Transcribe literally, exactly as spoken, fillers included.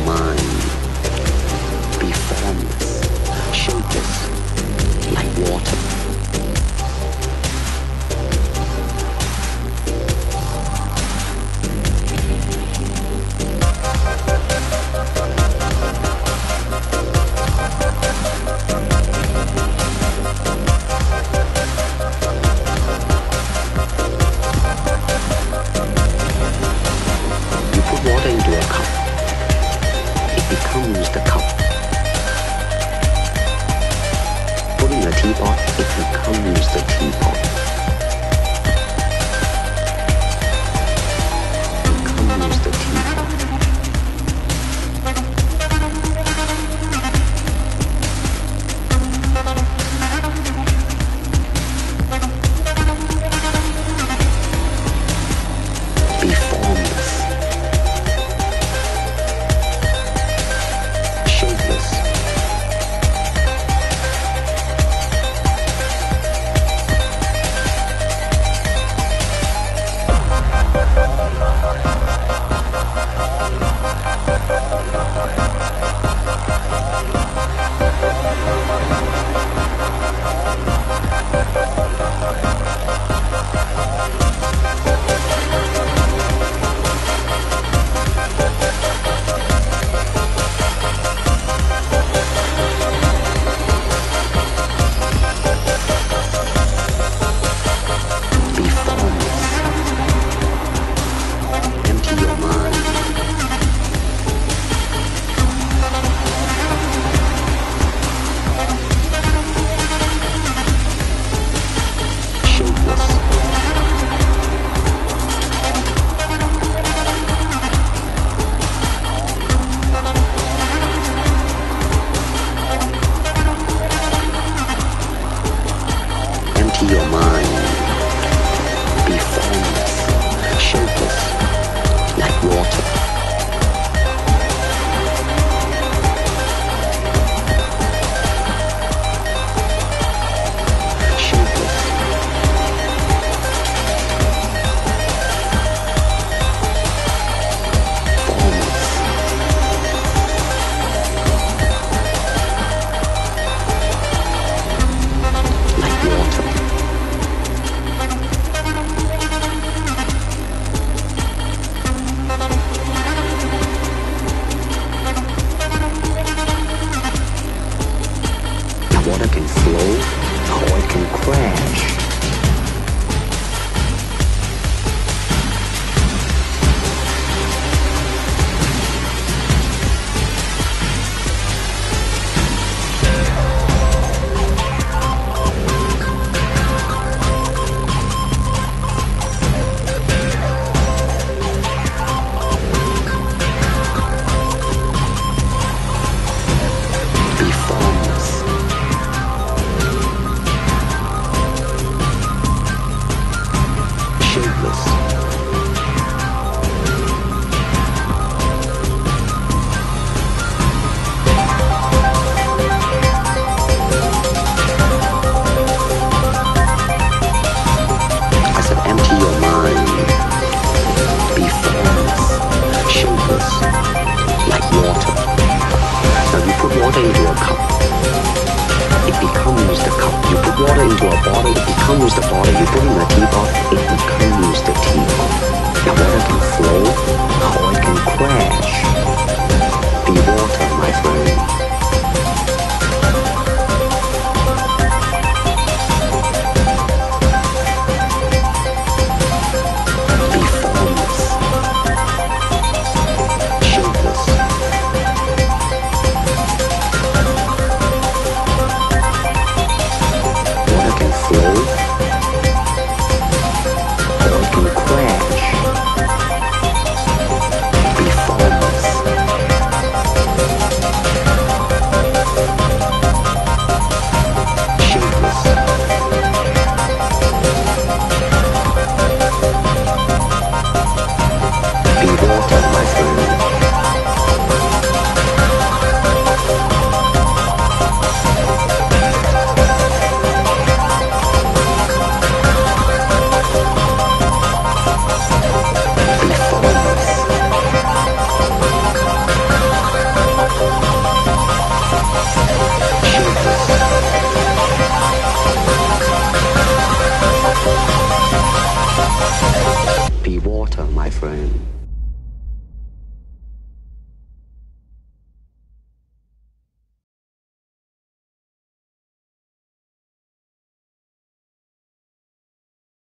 mind. Be formless, shapeless, like water. You put water into a cup, it becomes the cup. Put in a teapot, it becomes the teapot. Becomes the teapot. Be formless, shapeless, be formless. Empty your mind. Shapeless. Empty your mind. Be formless, shapeless, like water. Shapeless. Formless. Like water. The water can flow or it can crash. Be formless. Shapeless. I said empty your mind. Be formless, shapeless, like water. Now you put water into a cup, it becomes the cup. You put water into a bottle, it becomes the bottle. You put in a teapot, it becomes the teapot. The water can flow or it can crash.